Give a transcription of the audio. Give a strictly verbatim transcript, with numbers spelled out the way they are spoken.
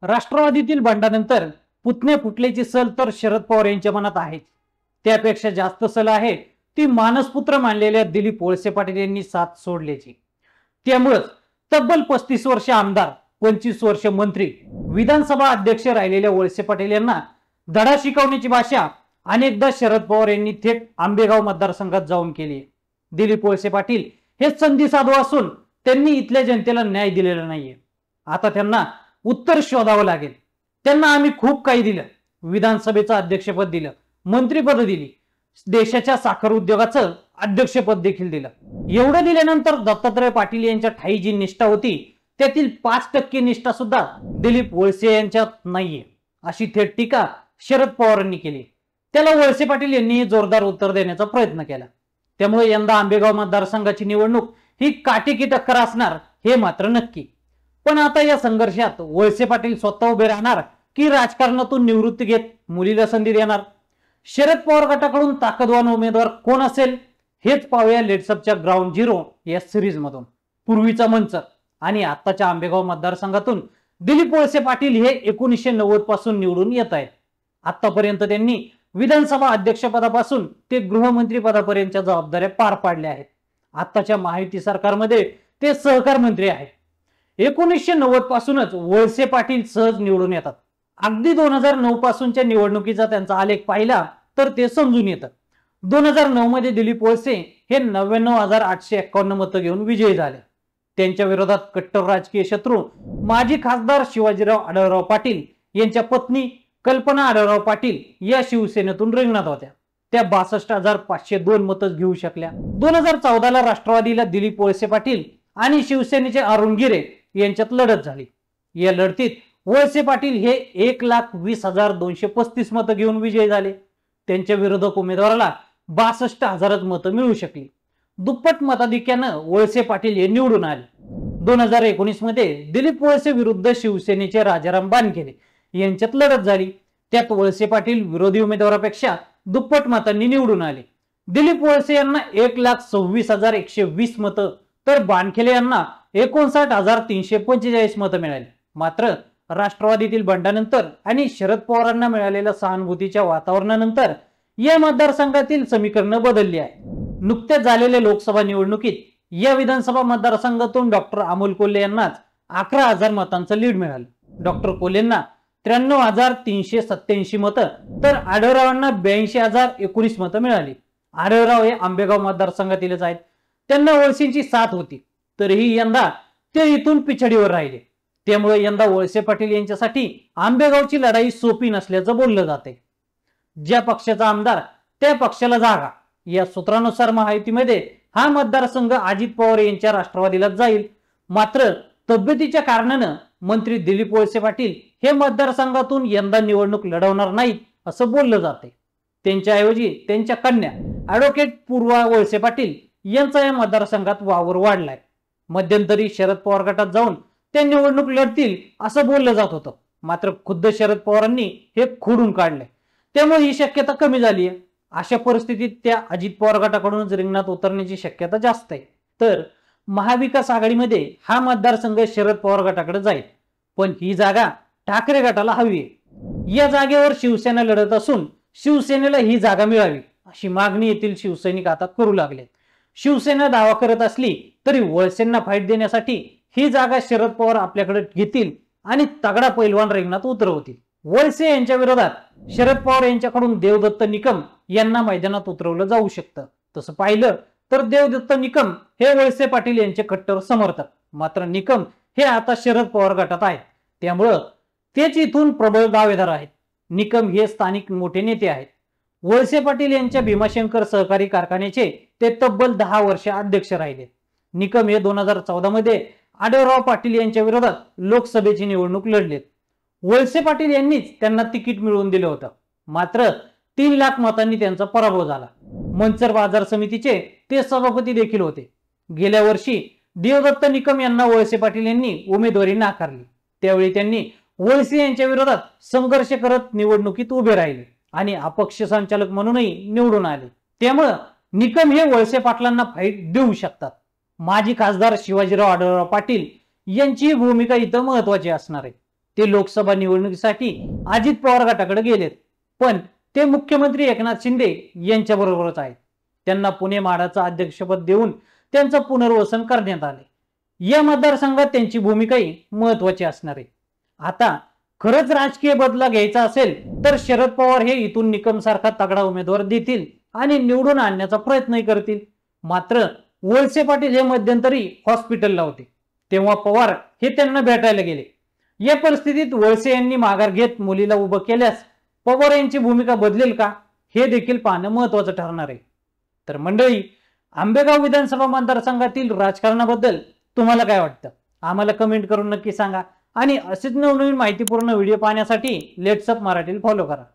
राष्ट्रवादीतील बंडानंतर पुतणे फुटल्याची सल तर शरद पवार यांच्या मनात आहे। त्यापेक्षा जास्त सल आहे ती मानसपुत्र मानलेल्या दिलीप वळसे पाटील यांनी साथ सोडल्याची। त्यामुळे तब्बल पस्तीस वर्ष आमदार, पंचवीस वर्ष मंत्री, विधानसभा अध्यक्ष राहिलेल्या वळसे पाटील यांना धडा शिकवण्याची भाषा अनेकदा शरद पवार यांनी थेट आंबेगाव मतदारसंघात जाऊन केली। दिलीप वळसे पाटील हे संधी साधू असून त्यांनी इथल्या जनतेला न्याय दिलेला नाहीये। आता त्यांना उत्तर शोधावं लागेल। त्यांना आम्ही खूप काही दिलं, विधानसभेचं अध्यक्षपद दिलं, मंत्रीपद दिली, देशाच्या साखर उद्योगाचं अध्यक्षपद देखील दिलं। एवढं दिल्यानंतर दत्तात्रय पाटील यांच्या ठाई जी निष्ठा होती त्यातील पाच टक्के निष्ठा सुद्धा दिलीप वळसे यांच्यात नाहीये, अशी थेट टीका शरद पवारांनी केली। त्याला वळसे पाटील यांनी जोरदार उत्तर देण्याचा प्रयत्न केला। त्यामुळे यंदा आंबेगाव मतदारसंघाची निवडणूक ही काटेकी टक्कर असणार हे मात्र नक्की। पण आता या संघर्षात वळसे पाटील स्वतः उभे राहणार की राजकारणातून निवृत्ती घेत मुलीला संधी देणार? शरद पवार गटाकडून ताकदवान उमेदवार कोण असेल हेच पाहूया लेट्सअपच्या ग्राउंड झिरो या सिरीज मधून। पूर्वीचा मंच आणि आताच्या आंबेगाव मतदारसंघातून दिलीप वळसे पाटील हे एकोणीसशे नव्वद पासून निवडून येत आहेत। आतापर्यंत त्यांनी विधानसभा अध्यक्षपदापासून ते गृहमंत्री पदापर्यंतच्या जबाबदाऱ्या पार पाडल्या आहेत। आताच्या महायुती सरकारमध्ये ते सहकार मंत्री आहेत। एकोणीसशे नव्वद पासूनच वळसे पाटील सहज निवडून येतात। अगदी दोन हजार नऊ पासूनच्या निवडणुकीचा त्यांचा आलेख पाहिला तर ते समजून येतं। दोन हजार नऊ मध्ये दिलीप वळसे हे नव्याण्णव हजार आठशे एक्कावन्न मतं घेऊन विजयी झाले। त्यांच्या विरोधात कट्टर राजकीय शत्रू माजी खासदार शिवाजीराव आढळराव पाटील यांच्या पत्नी कल्पना आढळराव पाटील या शिवसेनेतून रिंगणात होत्या। त्या बासष्ट हजार पाचशे दोन मतं घेऊ शकल्या। दोन हजार चौदा ला राष्ट्रवादीला दिलीप वळसे पाटील आणि शिवसेनेचे अरुण गिरे यांच्यात लढत झाली। या लढतीत वळसे पाटील हे एक लाख वीस हजार दोनशे पस्तीस मतं घेऊन विजयी झाले। त्यांच्या विरोधक उमेदवाराला बासष्ट हजारच मतं मिळू शकली। दुप्पट मताधिक्यानं वळसे पाटील हे निवडून आले। दोन हजार एकोणीस मध्ये दिलीप वळसे विरुद्ध शिवसेनेचे राजाराम बानखेडे यांच्यात लढत झाली। त्यात वळसे पाटील विरोधी उमेदवारापेक्षा दुप्पट मतांनी निवडून आले। दिलीप वळसे यांना एक लाख सव्वीस हजार एकशे वीस मतं तर बानखेडे यांना एकोणसाठ हजार तीनशे पंचेचाळीस मतं मिळाली। मात्र राष्ट्रवादीतील बंडानंतर आणि शरद पवारांना मिळालेल्या सहानुभूतीच्या वातावरणानंतर या मतदारसंघातील समीकरण बदलली आहे। नुकत्याच झालेल्या लोकसभा निवडणुकीत या विधानसभा मतदारसंघातून डॉक्टर अमोल कोल्हे यांनाच अकरा हजार मतांचं लीड मिळालं। डॉक्टर कोल्हेंना त्र्याण्णव हजार तीनशे सत्याऐंशी मतं तर आढळरावांना ब्याऐंशी हजार एकोणीस मतं मिळाली। आढळराव हे आंबेगाव मतदारसंघातीलच आहेत। त्यांना वळसेंची साथ होती, तरीही यंदा ते इथून पिछडीवर राहिले। त्यामुळे यंदा वळसे पाटील यांच्यासाठी आंबेगावची लढाई सोपी नसल्याचं बोललं जाते। ज्या पक्षाचा आमदार त्या पक्षाला जागा या सूत्रानुसार महायुतीमध्ये हा मतदारसंघ अजित पवार यांच्या राष्ट्रवादीला जाईल। मात्र तब्येतीच्या कारणानं मंत्री दिलीप वळसे पाटील हे मतदारसंघातून यंदा निवडणूक लढवणार नाहीत असं बोललं जाते। त्यांच्याऐवजी त्यांच्या कन्या ॲडव्होकेट पूर्वा वळसे पाटील यांचा या मतदारसंघात वावर वाढलाय। मध्यंतरी शरद पवार गटात जाऊन ते निवडणूक लढतील असं बोललं जात होतं। मात्र खुद्द शरद पवारांनी हे खोडून काढले, त्यामुळे ही शक्यता कमी झाली आहे। अशा परिस्थितीत त्या अजित पवार गटाकडून रिंगणात उतरण्याची शक्यता जास्त आहे। तर महाविकास आघाडीमध्ये हा मतदारसंघ शरद पवार गटाकडे जाईल, पण ही जागा ठाकरे गटाला हवी आहे। या जागेवर शिवसेना लढत असून शिवसेनेला ही जागा मिळावी अशी मागणी येथील शिवसैनिक आता करू लागले। शिवसेना दावा करत असली तरी वळसेंना फाईट देण्यासाठी ही जागा शरद पवार आपल्याकडे घेतील आणि तगडा पैलवान रिंगणात उतरवतील। वळसे यांच्या विरोधात शरद पवार यांच्याकडून देवदत्त निकम यांना मैदानात उतरवलं जाऊ शकतं। तसं पाहिलं तर देवदत्त निकम हे वळसे पाटील यांचे कट्टर समर्थक, मात्र निकम हे आता शरद पवार गटात आहेत, त्यामुळं तेच इथून प्रबळ दावेदार आहेत। निकम हे स्थानिक मोठे नेते आहेत। वळसे पाटील यांच्या भीमाशंकर सहकारी कारखान्याचे ते तब्बल दहा वर्ष अध्यक्ष राहिले। निकम हे दोन हजार चौदा मध्ये आढळराव पाटील यांच्या विरोधात लोकसभेची निवडणूक लढलेत। वळसे पाटील यांनीच त्यांना तिकीट मिळवून दिलं होतं, मात्र तीन लाख मतांनी त्यांचा पराभव झाला। मंचर बाजार समितीचे ते सभापती देखील होते। गेल्या वर्षी देवदत्त निकम यांना वळसे पाटील यांनी उमेदवारी नाकारली। त्यावेळी त्यांनी वळसे यांच्या विरोधात संघर्ष करत निवडणुकीत उभे राहिले आणि अपक्ष संचालक म्हणूनही निवडून आले। त्यामुळे निकम हे वळसे पाटलांना फाईट देऊ शकतात। माजी खासदार शिवाजीराव आढळराव पाटील यांची भूमिका इथं महत्त्वाची असणार आहे। ते लोकसभा निवडणुकीसाठी अजित पवार गटाकडे गेलेत, पण ते मुख्यमंत्री एकनाथ शिंदे यांच्या बरोबरच आहेत. त्यांना पुणे माडाचं अध्यक्षपद देऊन त्यांचं पुनर्वसन करण्यात आले. या मतदारसंघात त्यांची भूमिकाही महत्वाची असणार आहे. आता खरंच राजकीय बदला घ्यायचा असेल तर शरद पवार हे इथून निकम सारखा तगडा उमेदवार देतील आणि निवडून आणण्याचा प्रयत्नही करतील. मात्र वळसे पाटील हे मध्यंतरी हॉस्पिटलला होते, तेव्हा पवार हे त्यांना भेटायला गेले. या परिस्थितीत वळसे यांनी माघार घेत मुलीला उभं केल्यास पवार यांची भूमिका बदलेल का, हे देखील पाहणं महत्वाचं ठरणार आहे. तर मंडळी, आंबेगाव विधानसभा मतदारसंघातील राजकारणाबद्दल तुम्हाला काय वाटतं, आम्हाला कमेंट करून नक्की सांगा. आणि असेच नवनवीन माहितीपूर्ण व्हिडिओ पाहण्यासाठी लेट्स अप मराठीला फॉलो करा.